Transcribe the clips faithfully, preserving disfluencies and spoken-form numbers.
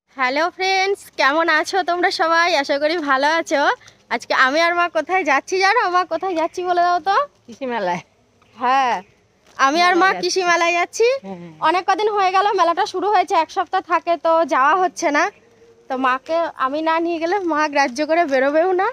Hello friends, কেমন আছো তোমরা সবাই? আশা করি ভালো আছো। আজকে আমি আর মা কোথায় যাচ্ছি জানো? মা কোথায় যাচ্ছি বলে দাও তো। কৃষি মেলায়। হ্যাঁ, আমি আর মা কৃষি মেলায় যাচ্ছি। অনেক কদিন হয়ে গেল, মেলাটা শুরু হয়েছে, এক সপ্তাহ থাকে তো যাওয়া হচ্ছে না। তো মাকে আমি না নিয়ে গেলে মা গ্রাহ্য করে বেরোবেও না।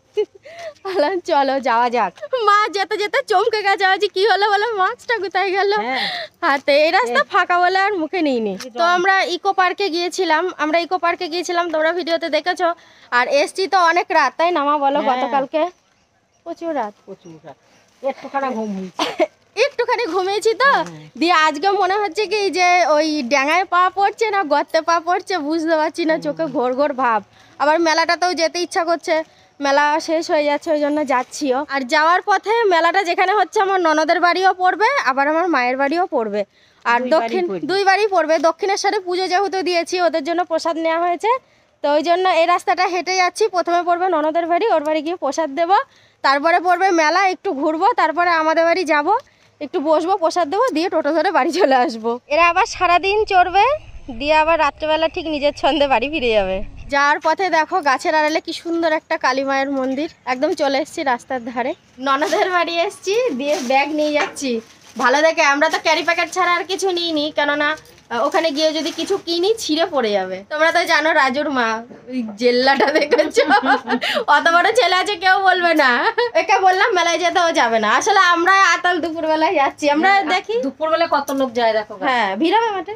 চলো যাওয়া যাক। মা যেতে যেতে চমকে গেছে, আজ কি হলো বলে, মাছটা কোথায় গেল হাতে। এই রাস্তা ফাঁকা বলে আর মুখে নিইনি। তো আমরা ইকো পার্কে গিয়েছিলাম আমরা ইকো পার্কে গিয়েছিলাম তোমরা ভিডিওতে দেখেছো। আর এসছি তো অনেক রাত, তাই না মা বলো? গতকালকে প্রচুর রাত প্রচুর রাত একটুখানি ঘুম হয়েছে। একটুখানি ঘুমিয়েছি তো, দিয়ে আজকে মনে হচ্ছে কি যে ওই ড্যাঙায় পা পড়ছে না গর্তে পা পড়ছে বুঝতে পারছি না, চোখে ঘোর ঘোর ভাব। আবার মেলাটাতেও যেতে ইচ্ছা করছে, মেলা শেষ হয়ে যাচ্ছে ওই জন্য যাচ্ছিও। আর যাওয়ার পথে মেলাটা যেখানে হচ্ছে আমার ননদের বাড়িও পড়বে, আবার আমার মায়ের বাড়িও পড়বে। আর দক্ষিণ দুই বাড়ি পড়বে। দক্ষিণেশ্বরে পুজো যেহেতু দিয়েছি, ওদের জন্য প্রসাদ নেওয়া হয়েছে, তো ওই জন্য এই রাস্তাটা হেঁটে যাচ্ছি। প্রথমে পড়বে ননদের বাড়ি, ওর বাড়ি গিয়ে প্রসাদ দেবো, তারপরে পড়বে মেলা, একটু ঘুরবো, তারপরে আমাদের বাড়ি যাব, একটু বসবো, প্রসাদ দেবো, দিয়ে টোটো ধরে বাড়ি চলে আসবো। এরা আবার সারাদিন চড়বে, দিয়ে আবার রাত্রেবেলা ঠিক নিজের ছন্দে বাড়ি ফিরে যাবে। যাওয়ার পথে দেখো গাছের আড়ালে কি সুন্দর একটা কালী মায়ের মন্দির। একদম চলে এসেছি রাস্তার ধারে, ননদের বাড়ি এসেছি, দিয়ে ব্যাগ নিয়ে যাচ্ছি ভালো দেখে। আমরা তো ক্যারি প্যাকেট ছাড়া আর কিছু নিইনি, কেননা ওখানে গিয়ে যদি কিছু কিনি ছিঁড়ে পড়ে যাবে। তোমরা তো জানো রাজুর মা, ওই জেল্লাটা দেখেছো, অত বড় ছেলে আছে কেউ বলবে না। একে বললাম মেলায় যেতে, ও যাবে না। আসলে আমরা আতাল দুপুর বেলায় যাচ্ছি, আমরা দেখি দুপুর বেলা কত লোক যায় দেখো। হ্যাঁ, ভিড় হবে মাঠে,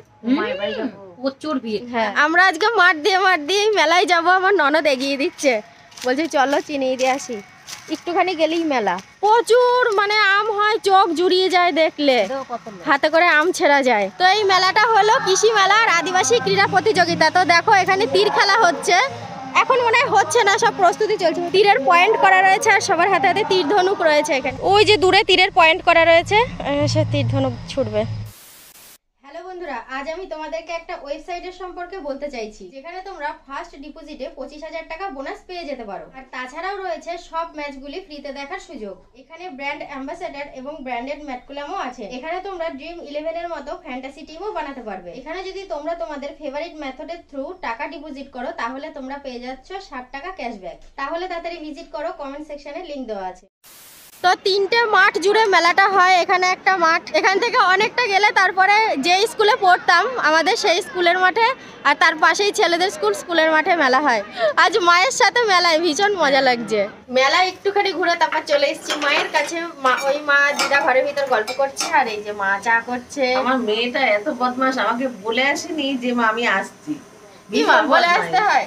প্রচুর ভিড়। হ্যাঁ, আমরা আজকে মাঠ দিয়ে মাঠ দিয়ে মেলায় যাবো। আমার ননদ এগিয়ে দিচ্ছে, বলছে চলো চিনিয়ে দিয়ে আসি। একটুখানি গেলেই মেলা, প্রচুর মানে আম হয়, চোখ জুড়িয়ে যায় দেখলে, হাতে করে আম ছেঁড়া যায়। তো এই মেলাটা হলো কৃষি মেলা আর আদিবাসী ক্রীড়া প্রতিযোগিতা। তো দেখো এখানে তীর খেলা হচ্ছে, এখন মনে হয় হচ্ছে না, সব প্রস্তুতি চলছে। তীরের পয়েন্ট করা রয়েছে আর সবার হাতে হাতে তীর ধনুক রয়েছে। এখানে ওই যে দূরে তীরের পয়েন্ট করা রয়েছে, সে তীর ধনুক ছুটবে। হ্যালো বন্ধুরা, আজ আমি তোমাদেরকে একটা ওয়েবসাইটের সম্পর্কে বলতে চাইছি, যেখানে তোমরা ফার্স্ট ডিপোজিটে পঁচিশ হাজার টাকা বোনাস পেয়ে যেতে পারো। আর তাছাড়াও রয়েছে সব ম্যাচগুলি ফ্রিতে দেখার সুযোগ। এখানে ব্র্যান্ড অ্যাম্বাসেডর এবং ব্র্যান্ডেড ম্যাটকুলামও আছে। এখানে তোমরা ড্রিম ইলেভেন এর মতো ফ্যান্টাসি টিমও বানাতে পারবে। এখানে যদি তোমরা তোমাদের ফেভারিট মেথডের থ্রু টাকা ডিপোজিট করো, তাহলে তোমরা পেয়ে যাচ্ছ ষাট টাকা ক্যাশব্যাক। তাহলে তাড়াতাড়ি ভিজিট করো, কমেন্ট সেকশনে লিংক দেওয়া আছে। তো তিনটে মাঠ জুড়ে মেলাটা হয়। এখানে একটা মাঠ, এখান থেকে অনেকটা গেলে তারপরে যে স্কুলে পড়তাম আমাদের সেই স্কুলের মাঠে, আর তার পাশেই ছেলেদের স্কুল, স্কুলের মাঠে মেলা হয়। আজ মায়ের সাথে মেলায় ভীষণ মজা লাগছে। মেলায় একটুখানি ঘুরে তারপর চলে এসেছি মায়ের কাছে। মা ওই মা দিদা ঘরের ভিতর গল্প করছে, আর এই যে মা চা করছে। আমার মেয়েটা এত বদমাশ, আমাকে বলে আসেনি যে মা আমি আসছি। কি মা বলে আসতে হয়?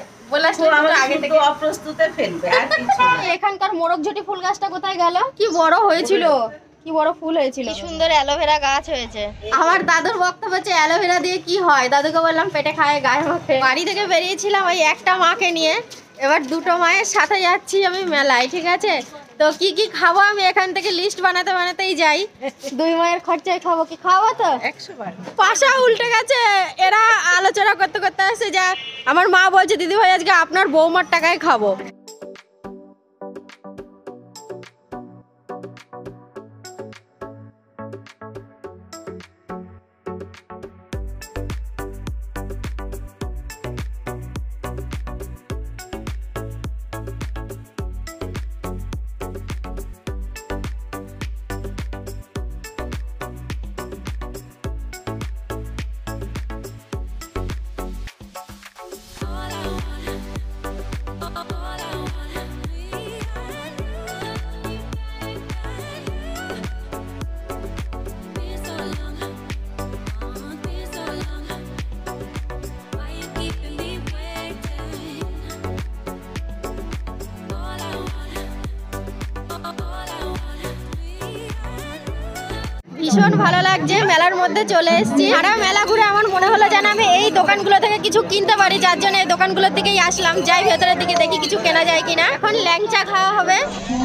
এখানকার মোরগ ঝুটি ফুল গাছটা কোথায় গেল? কি বড় হয়েছিল, কি বড় ফুল হয়েছিল, কি সুন্দর অ্যালোভেরা গাছ হয়েছে। আমার দাদুর বক্তব্য হচ্ছে অ্যালোভেরা দিয়ে কি হয়। দাদুকে বললাম পেটে খায়, গায়ে মাখে। বাড়ি থেকে বেরিয়েছিলাম ওই একটা মাকে নিয়ে, এবার দুটো মায়ের সাথে যাচ্ছি আমি মেলায়, ঠিক আছে? তো কি কি খাবো আমি এখান থেকে লিস্ট বানাতে বানাতেই যাই। দুই মায়ের খরচায় খাবো, কি খাবো তো একশো বার। পাশা উল্টে গেছে, এরা আলোচনা করতে করতে আসছে যে আমার মা বলছে দিদি ভাই আজকে আপনার বৌমার টাকায় খাবো। ভীষণ ভালো লাগছে, মেলার মধ্যে চলে এসেছি। সারা মেলা ঘুরে আমার মনে হলো যেন আমি এই দোকানগুলো থেকে কিছু কিনতে পারি, যার জন্য এই দোকানগুলোর দিকেই আসলাম। যাই ভেতরের দিকে দেখি কিছু কেনা যায় কিনা। এখন ল্যাংচা খাওয়া হবে।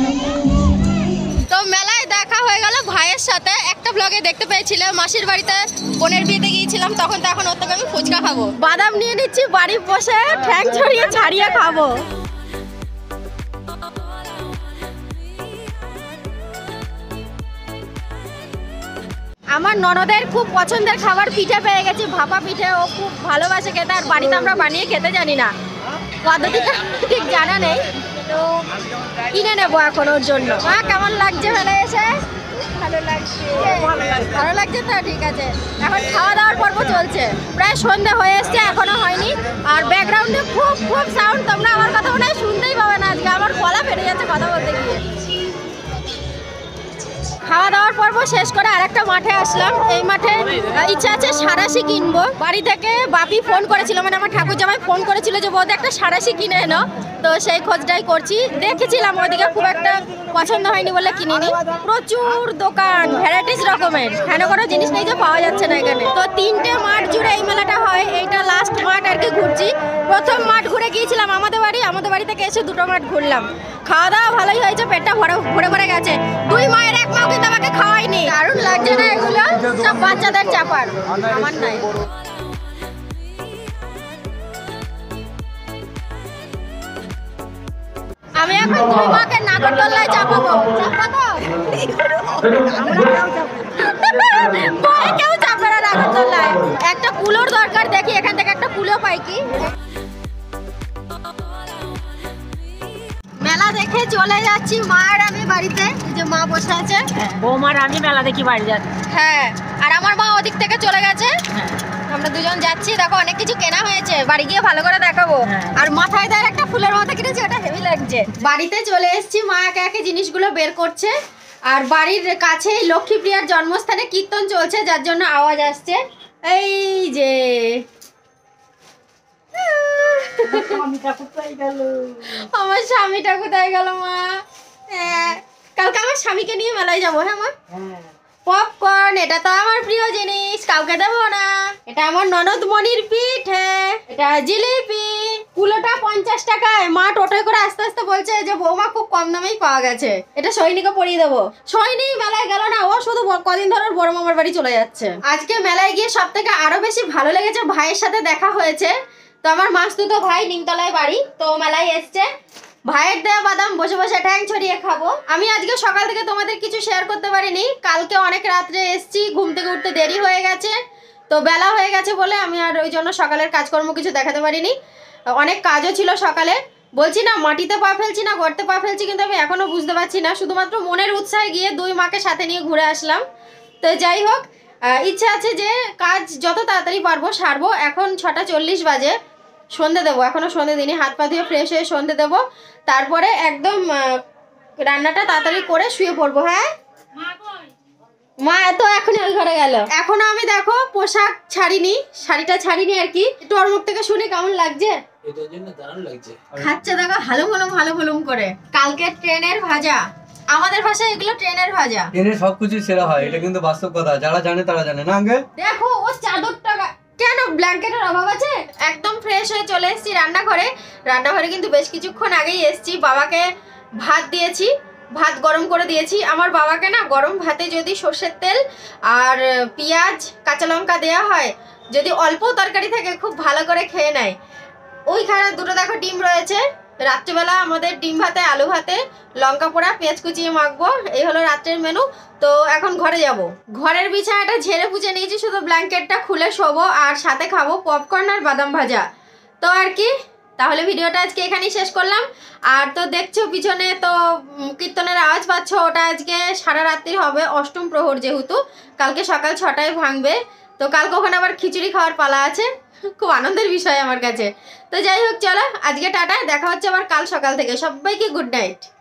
তো মেলায় দেখা হয়ে গেল ভাইয়ের সাথে, একটা ব্লগে দেখতে পেয়েছিল মাসির বাড়িতে বোনের বিয়েতে গিয়েছিলাম, তখন তো এখন ওর থেকে আমি ফুচকা খাবো। বাদাম নিয়ে নিচ্ছি, বাড়ি বসে ঠ্যাং ছড়িয়ে ছাড়িয়ে খাবো। আমার ননদের খুব পছন্দের খাবার পিঠে পেয়ে গেছি, ভাপা পিঠে। ও খুব ভালোবাসে খেতে, আর বাড়িতে আমরা বানিয়ে খেতে জানি না, পদ্ধতিটা ঠিক জানা নেই, তো কিনে নেবো এখন ওর জন্য। মা কেমন লাগছে মেলায় এসে? ভালো লাগছে, ভালো লাগছে তো, ঠিক আছে। এখন খাওয়া দাওয়ার পর্ব চলছে, প্রায় সন্ধ্যা হয়ে এসছে, এখনো হয়নি। আর ব্যাকগ্রাউন্ডে খুব খুব সাউন্ড, তোমরা আমার কথা মনে হয় শুনতেই পাবে না আজকে, আমার গলা ফেটে যাচ্ছে কথা বলতে গিয়ে। খাওয়া দাওয়ার পর্ব শেষ করে আরেকটা মাঠে আসলাম। এই মাঠে ইচ্ছা আছে সারাশি কিনবো। বাড়ি থেকে বাপি ফোন করেছিল, মানে আমার ঠাকুর জামাই ফোন করেছিল যে বৌদি একটা সারাশি কিনে এনো, তো সেই খোঁজটাই করছি। দেখেছিলাম ওইদিকে খুব একটা পছন্দ হয়নি বলে কিনিনি। প্রচুর দোকান, ভ্যারাইটিস রকমের, হেন কোনো জিনিস নেই যে পাওয়া যাচ্ছে না এখানে। তো তিনটে মাঠ জুড়ে এই মেলাটা হয়, এইটা লাস্ট মাঠ আর কি ঘুরছি। প্রথম মাঠ ঘুরে গিয়েছিলাম আমাদের বাড়ি, আমাদের বাড়ি থেকে এসে দুটো মাঠ ঘুরলাম। খাওয়া দাওয়া ভালোই হয়েছে, পেটটা ভরে ভরে ভরে গেছে। দুই মায়ের এক মাও কিন্তু আমাকে খাওয়াইনি। দারুণ লাগছে না এগুলো? সব বাচ্চাদের চাপার, আমার নাই। আমি এখন দুই মাকে নাগরদোলায় চাপাবো। চাপাবো? কেউ চাপবে না নাগরদোলায়। একটা কুলোর দরকার, দেখি এখান থেকে একটা কুলো পাই কি। মেলা দেখে চলে যাচ্ছি মা আর আমি বাড়িতে, যে মা বসে আছে। বৌমার আমি মেলা দেখি বাড়ি যাচ্ছি। হ্যাঁ, আর আমার মা ওদিক থেকে চলে গেছে, আমরা দুজন যাচ্ছি। দেখো অনেক কিছু কেনা হয়েছে, বাড়ি গিয়ে ভালো করে দেখাবো। আর মাথায় দেয় একটা ফুলের মাথা কিনেছি, ওটা হেভি লাগছে। বাড়িতে চলে এসেছি, মা একে একে জিনিসগুলো বের করছে। আর বাড়ির কাছেই লক্ষ্মীপ্রিয়ার জন্মস্থানে কীর্তন চলছে, যার জন্য আওয়াজ আসছে। এই যে আমার স্বামীটা কোথায় গেল মা? হ্যাঁ, কালকে আমার স্বামীকে নিয়ে মেলায় যাবো। হ্যাঁ মা, পপকর্ন, এটা তো আমার প্রিয় জিনিস, কাউকে দেবো না। এটা আমার ননদ মনির পিঠে, এটা জিলিপি। কুলোটা পঞ্চাশ টাকায়। মা টোটোয় করে আস্তে আস্তে বলছে যে বৌমা খুব কম দামেই পাওয়া গেছে, এটা সৈনিকে পরিয়ে দেবো। সৈনি মেলায় গেল না, ও শুধু কদিন ধরে বড় মামার বাড়ি চলে যাচ্ছে। আজকে মেলায় গিয়ে সব থেকে আরো বেশি ভালো লেগেছে, ভাইয়ের সাথে দেখা হয়েছে। তো আমার মাসতুতো ভাই নিমতলায় বাড়ি, তো মেলায় এসছে। ভাইয়ের দেয়া বাদাম বসে বসে ঠ্যাং ছড়িয়ে খাবো। আমি আজকে সকাল থেকে তোমাদের কিছু শেয়ার করতে পারিনি, কালকে অনেক রাত্রে এসছি, ঘুম থেকে উঠতে দেরি হয়ে গেছে, তো বেলা হয়ে গেছে বলে আমি আর ওই জন্য সকালের কাজকর্ম কিছু দেখাতে পারিনি। অনেক কাজও ছিল সকালে। বলছি না মাটিতে পা ফেলছি না গর্তে পা ফেলছি, কিন্তু আমি এখনো বুঝতে পারছি না। শুধুমাত্র মনের উৎসাহে গিয়ে দুই মাকে সাথে নিয়ে ঘুরে আসলাম। তো যাই হোক, ইচ্ছা আছে যে কাজ যত তাড়াতাড়ি পারবো সারবো। এখন ছটা চল্লিশ বাজে, সন্ধে দেবো, এখনো সন্ধে দিনই। হাত পা ধুয়ে ফ্রেশ হয়ে সন্ধে দেবো, তারপরে একদম রান্নাটা তাড়াতাড়ি করে শুয়ে পড়বো। হ্যাঁ মা তো এখনই ওই ঘরে গেল। এখনো আমি দেখো পোশাক ছাড়িনি, শাড়িটা ছাড়িনি আর কি। একটু ওর মুখ থেকে শুনে কেমন লাগছে? এটার জন্য দারুণ লাগছে। খাচ্ছে দেখো হালুম হালুম হালুম হালুম করে। কালকে ট্রেনের ভাজা, আমাদের ভাষায় এগুলো ট্রেনের ভাজা। ট্রেনের সবকিছু সেরা হয়, এটা কিন্তু বাস্তব কথা, যারা জানে তারা জানে না। আগে দেখো ও চাদরটা, কেন ব্ল্যাঙ্কেটের অভাব আছে? একদম ফ্রেশ হয়ে চলে এসেছি রান্নাঘরে। রান্নাঘরে কিন্তু বেশ কিছুক্ষণ আগেই এসেছি। বাবাকে ভাত দিয়েছি, ভাত গরম করে দিয়েছি। আমার বাবাকে না গরম ভাতে যদি সর্ষের তেল আর পেঁয়াজ কাঁচা লঙ্কা দেওয়া হয়, যদি অল্প তরকারি থাকে, খুব ভালো করে খেয়ে নেয়। ওইখানে দুটো দেখো ডিম রয়েছে, রাত্রিবেলা আমাদের ডিম ভাতে আলু ভাতে লঙ্কা পোড়া পেঁয়াজ কুচিয়ে মাখবো, এই হলো রাত্রের মেনু। তো এখন ঘরে যাব, ঘরের বিছানাটা ঝেড়ে পুছে নিয়েছি, শুধু ব্ল্যাঙ্কেটটা খুলে শোবো আর সাথে খাবো পপকর্ন আর বাদাম ভাজা। তো আর কি, তাহলে ভিডিওটা আজকে এখানেই শেষ করলাম। আর তো দেখছো পিছনে তো কীর্তনের আওয়াজ পাচ্ছ, ওটা আজকে সারা রাত্রি হবে, অষ্টম প্রহর যেহেতু, কালকে সকাল ছটায় ভাঙবে। তো কালকে ওখানে আবার খিচুড়ি খাওয়ার পালা আছে, খুব আনন্দের বিষয় আমার কাছে। তো যাই হোক, চলো আজকে টাটা, দেখা হচ্ছে আবার কাল সকাল থেকে। সবাইকে গুড নাইট।